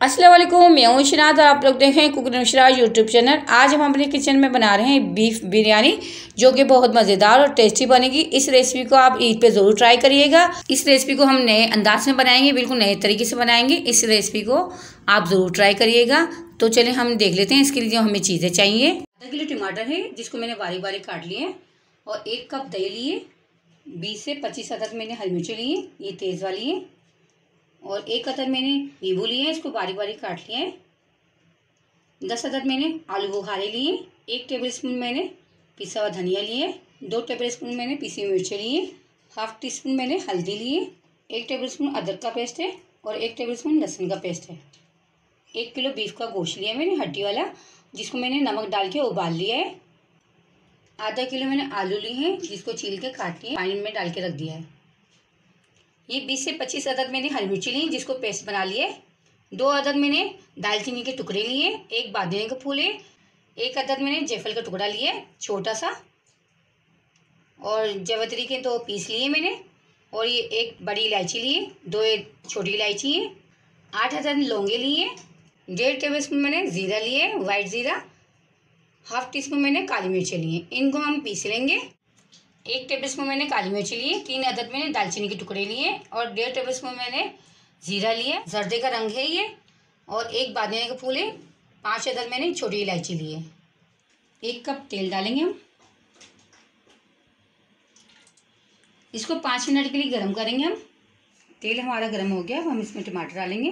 अस्सलाम वालेकुम, मैं हूं इशरात और आप लोग देख रहे हैं कुकिंग इशरात यूट्यूब चैनल। आज हम अपने किचन में बना रहे हैं बीफ बिरयानी, जो कि बहुत मज़ेदार और टेस्टी बनेगी। इस रेसिपी को आप ईद पे ज़रूर ट्राई करिएगा। इस रेसिपी को हम नए अंदाज में बनाएंगे, बिल्कुल नए तरीके से बनाएंगे। इस रेसिपी को आप ज़रूर ट्राई करिएगा। तो चलिए हम देख लेते हैं इसके लिए जो हमें चीज़ें चाहिए। आधा किलो टमाटर है जिसको मैंने बारीक बारीक काट लिए हैं, और 1 कप दही लिए। 20 से 25 अदद मैंने हरी मिर्ची लिए, ये तेज़ वाली है। और 1 अदद मैंने नींबू लिए हैं, इसको बारीक बारीक काट लिया है। 10 अदद मैंने आलू बुखारे लिए। 1 टेबल स्पून मैंने पिसा हुआ धनिया लिए। 2 टेबल स्पून मैंने पिसी हुई मिर्ची लिए। हाफ टी स्पून मैंने हल्दी लिए। 1 टेबल स्पून अदरक का पेस्ट है और 1 टेबल स्पून लहसुन का पेस्ट है। 1 किलो बीफ का गोश्त लिया मैंने हड्डी वाला, जिसको मैंने नमक डाल के उबाल लिया है। आधा किलो मैंने आलू लिए हैं, जिसको छील के काट के पानी में डाल के रख दिया है। ये 20 से 25 अदद मैंने हरी मिर्ची ली, जिसको पेस्ट बना लिए। 2 अदद मैंने दालचीनी के टुकड़े लिए। 1 बादने का फूल है। 1 अदद मैंने जायफल का टुकड़ा लिया छोटा सा, और जावित्री के 2 पीस लिए मैंने। और ये 1 बड़ी इलायची लिए, 2 छोटी इलायची है। 8 अदद लौंगे लिए। 1.5 टेबल स्पून मैंने ज़ीरा लिए, वाइट ज़ीरा। हाफ टी स्पून मैंने काली मिर्च लिए, इनको हम पीस लेंगे। 1 टेबल स्पून मैंने काली मिर्ची लिए। 3 अदद मैंने दालचीनी के टुकड़े लिए, और 1.5 टेबल स्पून मैंने जीरा लिया, जर्दे का रंग है ये। और 1 बादने का फूल है। 5 अदद मैंने छोटी इलायची लिए। 1 कप तेल डालेंगे हम। इसको 5 मिनट के लिए गर्म करेंगे हम। तेल हमारा गर्म हो गया, अब हम इसमें टमाटर डालेंगे।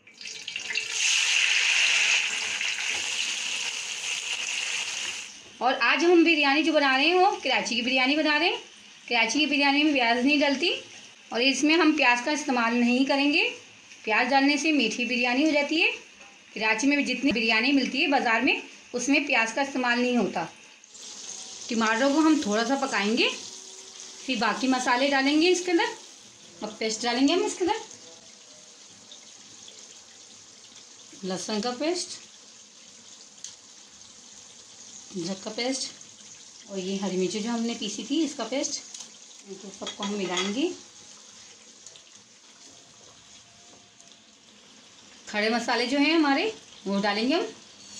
और आज हम बिरयानी जो बना रहे हैं वो कराची की बिरयानी बना रहे हैं। कराची की बिरयानी में प्याज नहीं डलती, और इसमें हम प्याज का इस्तेमाल नहीं करेंगे। प्याज डालने से मीठी बिरयानी हो जाती है। कराची में जितनी बिरयानी मिलती है बाज़ार में, उसमें प्याज का इस्तेमाल नहीं होता। टमाटरों को हम थोड़ा सा पकाएंगे, फिर बाकी मसाले डालेंगे इसके अंदर। अब पेस्ट डालेंगे हम इसके अंदर। लहसुन का पेस्ट, अदरक का पेस्ट, और ये हरी मिर्ची जो हमने पीसी थी इसका पेस्ट। इनको सबको हम मिलाएंगे। खड़े मसाले जो हैं हमारे वो डालेंगे हम।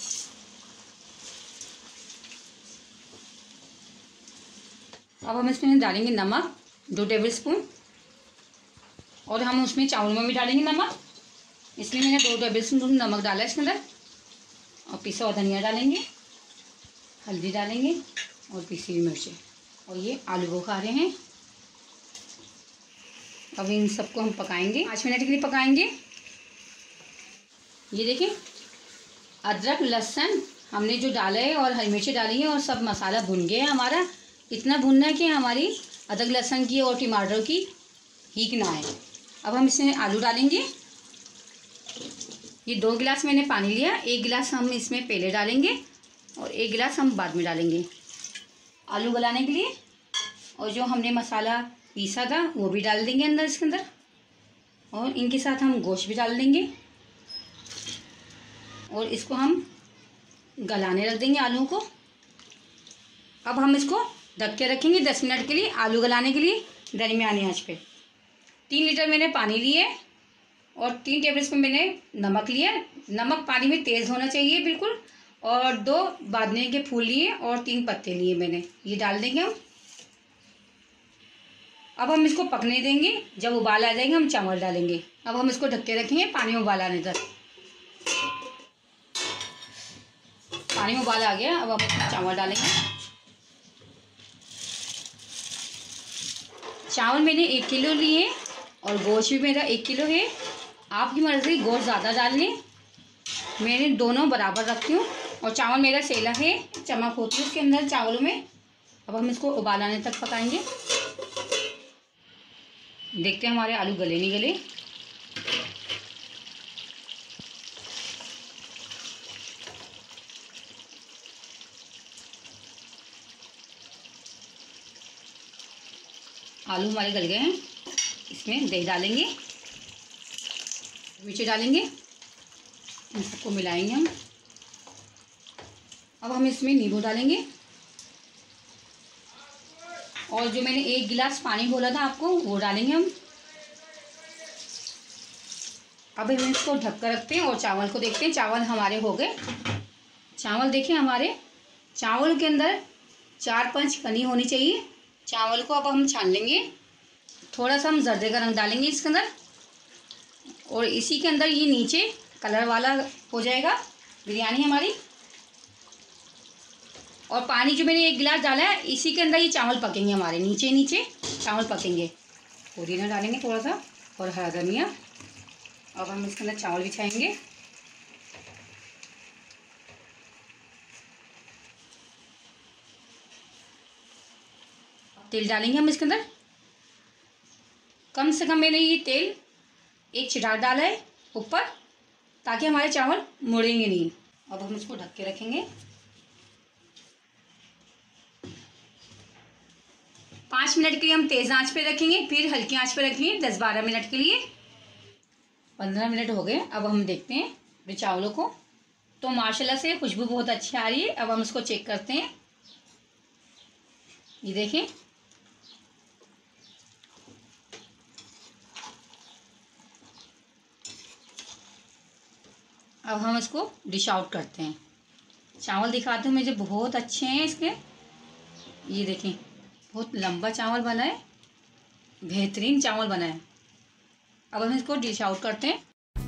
अब हम इसमें डालेंगे नमक 2 टेबल स्पून, और हम उसमें चावल में भी डालेंगे नमक, इसलिए मैंने 2 टेबल स्पून नमक डाला इसके अंदर। और पिसा हुआ धनिया डालेंगे, हल्दी डालेंगे, और पिसी हुई मिर्ची, और ये आलू बुखारे हैं। अब इन सबको हम पकाएंगे, 5 मिनट के लिए पकाएंगे। ये देखिए, अदरक लहसुन हमने जो डाला है और हरी मिर्ची डाली है, और सब मसाला भुन गया है हमारा। इतना भुनना है कि हमारी अदरक लहसुन की और टमाटर की हीक ना आए। अब हम इसमें आलू डालेंगे। ये 2 गिलास मैंने पानी लिया, 1 गिलास हम इसमें पहले डालेंगे और 1 गिलास हम बाद में डालेंगे आलू गलाने के लिए। और जो हमने मसाला पीसा था वो भी डाल देंगे अंदर इसके अंदर, और इनके साथ हम गोश्त भी डाल देंगे, और इसको हम गलाने रख देंगे आलू को। अब हम इसको ढक के रखेंगे 10 मिनट के लिए, आलू गलाने के लिए, दरमियानी आंच पे। 3 लीटर मैंने पानी लिए, और 3 टेबल स्पून मैंने नमक लिया। नमक पानी में तेज़ होना चाहिए बिल्कुल। और 2 बादने के फूल लिए, और 3 पत्ते लिए मैंने, ये डाल देंगे हम। अब हम इसको पकने देंगे। जब उबाल आ जाएंगे हम चावल डालेंगे। अब हम इसको ढक के रखेंगे पानी में उबाल आने तक। पानी में उबाल आ गया, अब हम इसमें चावल डालेंगे। चावल मैंने 1 किलो लिए, और गोश्त भी मेरा 1 किलो है। आपकी मर्ज़ी, गोश्त ज़्यादा डाल लें, मैंने दोनों बराबर रखती हूँ। और चावल मेरा सेला है, चमक होती है उसके अंदर चावलों में। अब हम इसको उबाल आने तक पकाएंगे। देखते हैं हमारे आलू गले नहीं गले। आलू हमारे गल गए हैं। इसमें दही डालेंगे, मिर्ची डालेंगे, इन सबको मिलाएंगे हम। अब हम इसमें नींबू डालेंगे, और जो मैंने 1 गिलास पानी बोला था आपको वो डालेंगे हम। अब हम इसको ढक कर रखते हैं और चावल को देखते हैं। चावल हमारे हो गए। चावल देखिए, हमारे चावल के अंदर 4-5 कनी होनी चाहिए। चावल को अब हम छान लेंगे। थोड़ा सा हम जर्दे का रंग डालेंगे इसके अंदर, और इसी के अंदर ये नीचे कलर वाला हो जाएगा बिरयानी हमारी। और पानी जो मैंने 1 गिलास डाला है, इसी के अंदर ये चावल पकेंगे हमारे। नीचे नीचे चावल पकेंगे। पुदीना डालेंगे थोड़ा सा और हरा धनिया। अब हम इसके अंदर चावल बिछाएंगे। तेल डालेंगे हम इसके अंदर। कम से कम मैंने ये तेल 1 छिटाक डाला है ऊपर, ताकि हमारे चावल मुड़ेंगे नहीं। अब हम इसको ढक के रखेंगे 5 मिनट के लिए। हम तेज़ आंच पे रखेंगे, फिर हल्की आंच पे रखेंगे 10-12 मिनट के लिए। 15 मिनट हो गए। अब हम देखते हैं अपने चावलों को, तो माशाल्लाह से खुशबू बहुत अच्छी आ रही है। अब हम इसको चेक करते हैं। ये देखें, अब हम इसको डिश आउट करते हैं। चावल दिखाते हैं मुझे, बहुत अच्छे हैं इसके। ये देखें, बहुत लंबा चावल बना है, बेहतरीन चावल बना है। अब हम इसको डिश आउट करते हैं।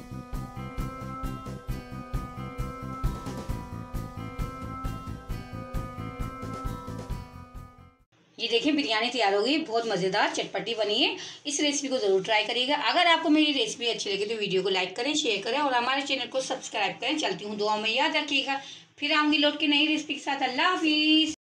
ये देखिए, बिरयानी तैयार हो गई। बहुत मज़ेदार चटपटी बनी है। इस रेसिपी को ज़रूर ट्राई करिएगा। अगर आपको मेरी रेसिपी अच्छी लगी तो वीडियो को लाइक करें, शेयर करें और हमारे चैनल को सब्सक्राइब करें। चलती हूँ, दुआ में याद रखिएगा। फिर आऊँगी लौट के नई रेसिपी के साथ। अल्लाह हाफिज़।